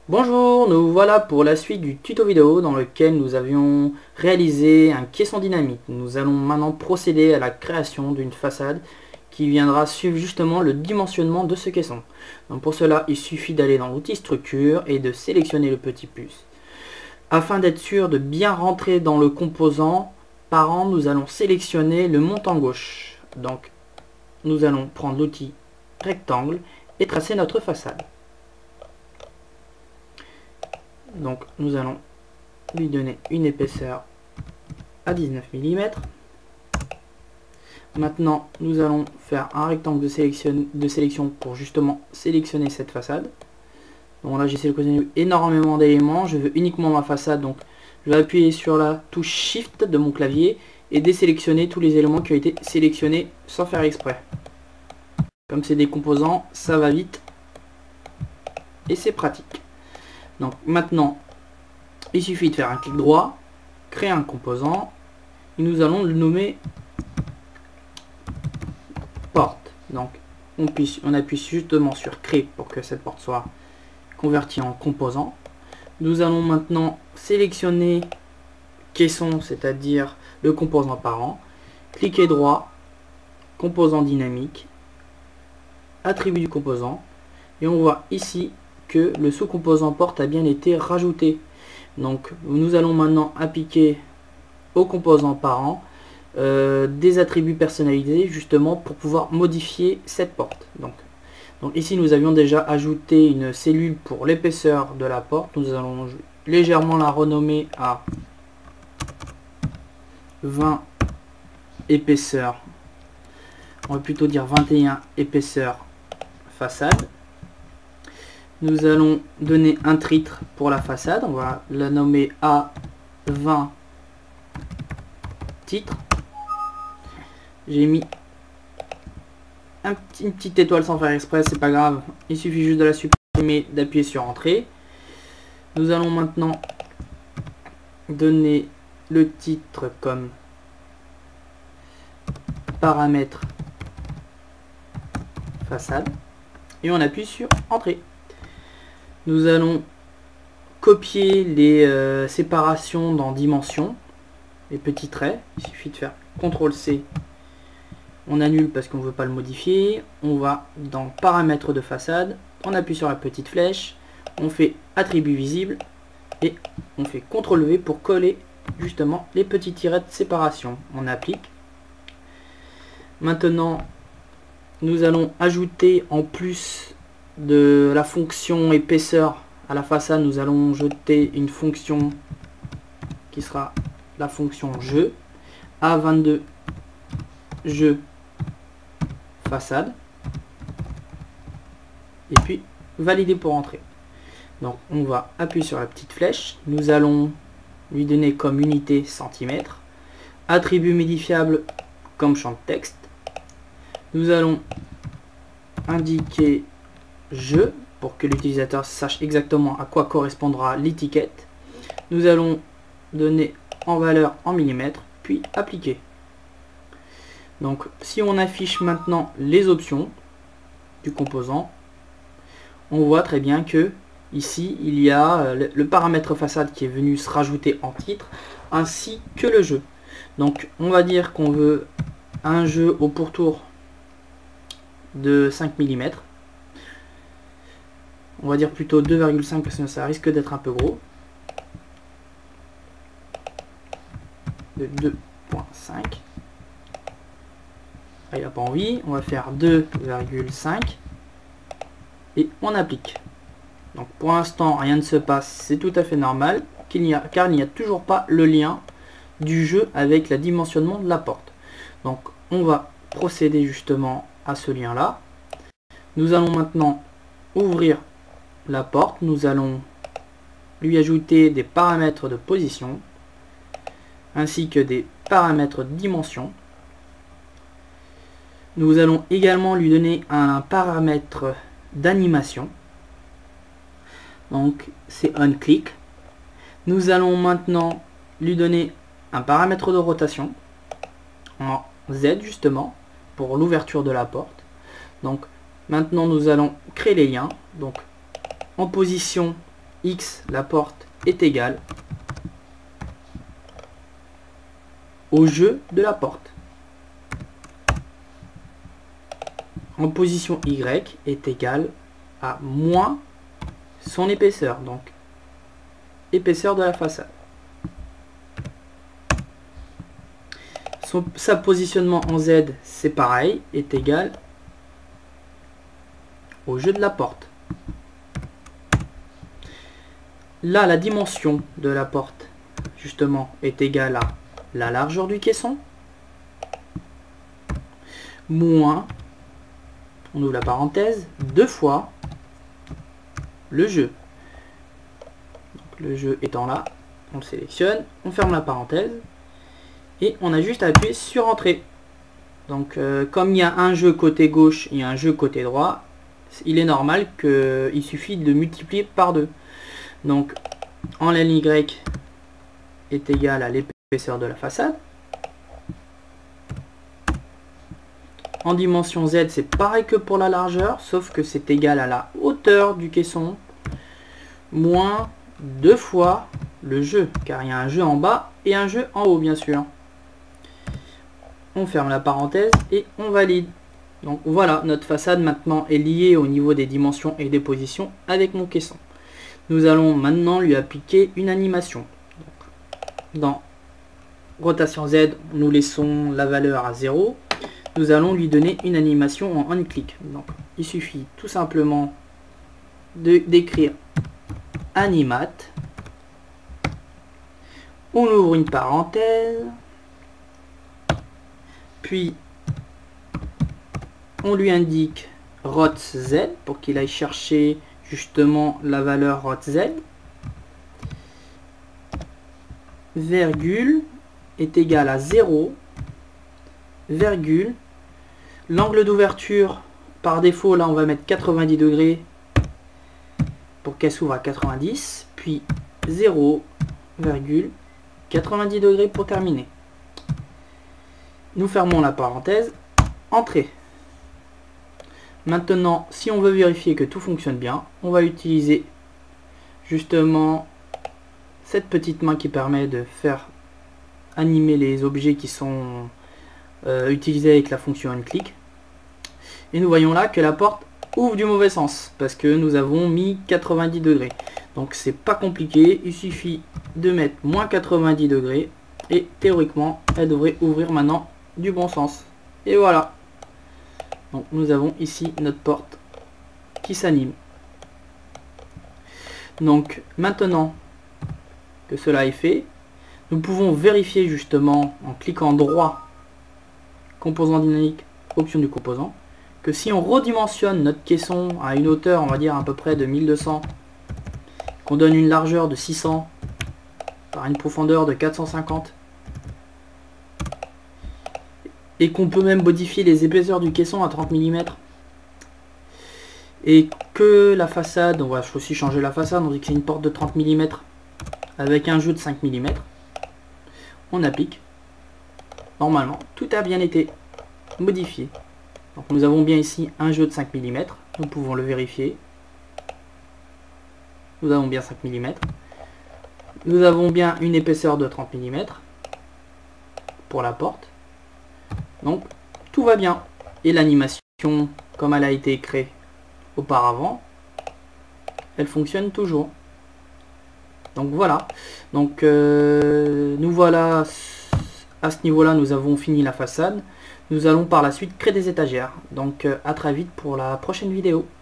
Bonjour, nous voilà pour la suite du tuto vidéo dans lequel nous avions réalisé un caisson dynamique. Nous allons maintenant procéder à la création d'une façade qui viendra suivre justement le dimensionnement de ce caisson. Donc pour cela, il suffit d'aller dans l'outil structure et de sélectionner le petit plus. Afin d'être sûr de bien rentrer dans le composant parent, nous allons sélectionner le montant gauche. Donc nous allons prendre l'outil rectangle et tracer notre façade. Donc nous allons lui donner une épaisseur à 19 mm. Maintenant nous allons faire un rectangle de sélection pour justement sélectionner cette façade. Donc là j'ai sélectionné énormément d'éléments, je veux uniquement ma façade, donc je vais appuyer sur la touche Shift de mon clavier et désélectionner tous les éléments qui ont été sélectionnés sans faire exprès. Comme c'est des composants, ça va vite et c'est pratique. Donc maintenant, il suffit de faire un clic droit, créer un composant, et nous allons le nommer porte. Donc on appuie justement sur créer pour que cette porte soit convertie en composant. Nous allons maintenant sélectionner caisson, c'est-à-dire le composant parent, cliquer droit, composant dynamique, attribut du composant, et on voit ici que le sous-composant porte a bien été rajouté. Donc nous allons maintenant appliquer au composant parent des attributs personnalisés justement pour pouvoir modifier cette porte. Donc ici nous avions déjà ajouté une cellule pour l'épaisseur de la porte. Nous allons légèrement la renommer à 20 épaisseur. On va plutôt dire 21 épaisseur façade. Nous allons donner un titre pour la façade, on va la nommer A20 titre. J'ai mis une petite étoile sans faire exprès, c'est pas grave, il suffit juste de la supprimer, d'appuyer sur entrée. Nous allons maintenant donner le titre comme paramètre façade et on appuie sur entrée. Nous allons copier les séparations dans dimension, les petits traits. Il suffit de faire CTRL-C. On annule parce qu'on ne veut pas le modifier. On va dans paramètres de façade. On appuie sur la petite flèche. On fait attribut visible. Et on fait CTRL-V pour coller justement les petits tirets de séparation. On applique. Maintenant, nous allons ajouter en plus de la fonction épaisseur à la façade, nous allons jeter une fonction qui sera la fonction jeu, A22 jeu façade, et puis valider pour entrer. Donc on va appuyer sur la petite flèche, nous allons lui donner comme unité centimètre, attribut modifiable comme champ de texte, nous allons indiquer jeu pour que l'utilisateur sache exactement à quoi correspondra l'étiquette. Nous allons donner en valeur en millimètres puis appliquer. Donc si on affiche maintenant les options du composant, on voit très bien que ici il y a le paramètre façade qui est venu se rajouter en titre ainsi que le jeu. Donc on va dire qu'on veut un jeu au pourtour de 5 mm. On va dire plutôt 2,5 parce que ça risque d'être un peu gros. De 2,5. Il n'a pas envie. On va faire 2,5. Et on applique. Donc pour l'instant, rien ne se passe. C'est tout à fait normal. Car il n'y a toujours pas le lien du jeu avec le dimensionnement de la porte. Donc on va procéder justement à ce lien là. Nous allons maintenant ouvrir la porte, nous allons lui ajouter des paramètres de position ainsi que des paramètres de dimension. Nous allons également lui donner un paramètre d'animation, donc c'est onClick. Nous allons maintenant lui donner un paramètre de rotation en Z justement pour l'ouverture de la porte. Donc maintenant nous allons créer les liens, donc en position X, la porte, est égal au jeu de la porte. En position Y est égal à moins son épaisseur, donc épaisseur de la façade. Sa positionnement en Z, c'est pareil, est égal au jeu de la porte. Là, la dimension de la porte, justement, est égale à la largeur du caisson, moins, on ouvre la parenthèse, 2 fois le jeu. Donc, le jeu étant là, on le sélectionne, on ferme la parenthèse, et on a juste à appuyer sur Entrée. Donc, comme il y a un jeu côté gauche et un jeu côté droit, il est normal qu'il suffit de multiplier par 2. Donc, en ligne Y est égal à l'épaisseur de la façade. En dimension Z, c'est pareil que pour la largeur, sauf que c'est égal à la hauteur du caisson, moins 2 fois le jeu, car il y a un jeu en bas et un jeu en haut, bien sûr. On ferme la parenthèse et on valide. Donc voilà, notre façade maintenant est liée au niveau des dimensions et des positions avec mon caisson. Nous allons maintenant lui appliquer une animation. Donc, dans rotation Z, nous laissons la valeur à 0. Nous allons lui donner une animation en on-click. Donc il suffit tout simplement d'écrire animate. On ouvre une parenthèse. Puis on lui indique rot Z pour qu'il aille chercher justement la valeur rot Z. Virgule est égal à 0, virgule. L'angle d'ouverture, par défaut, là on va mettre 90 degrés pour qu'elle s'ouvre à 90, puis 0,90 degrés pour terminer. Nous fermons la parenthèse, Entrée. Maintenant, si on veut vérifier que tout fonctionne bien, on va utiliser justement cette petite main qui permet de faire animer les objets qui sont utilisés avec la fonction onClick. Et nous voyons là que la porte ouvre du mauvais sens parce que nous avons mis 90 degrés. Donc c'est pas compliqué, il suffit de mettre moins 90 degrés et théoriquement elle devrait ouvrir maintenant du bon sens. Et voilà. Donc nous avons ici notre porte qui s'anime. Donc maintenant que cela est fait, nous pouvons vérifier justement en cliquant droit, composant dynamique, option du composant, que si on redimensionne notre caisson à une hauteur, on va dire à peu près de 1200, qu'on donne une largeur de 600 par une profondeur de 450, et qu'on peut même modifier les épaisseurs du caisson à 30 mm, et que la façade, on va aussi changer la façade, on dit que c'est une porte de 30 mm avec un jeu de 5 mm, on applique. Normalement, tout a bien été modifié. Donc nous avons bien ici un jeu de 5 mm, nous pouvons le vérifier. Nous avons bien 5 mm. Nous avons bien une épaisseur de 30 mm pour la porte. Donc tout va bien. Et l'animation, comme elle a été créée auparavant, elle fonctionne toujours. Donc voilà. Donc nous voilà à ce niveau-là, nous avons fini la façade. Nous allons par la suite créer des étagères. Donc à très vite pour la prochaine vidéo.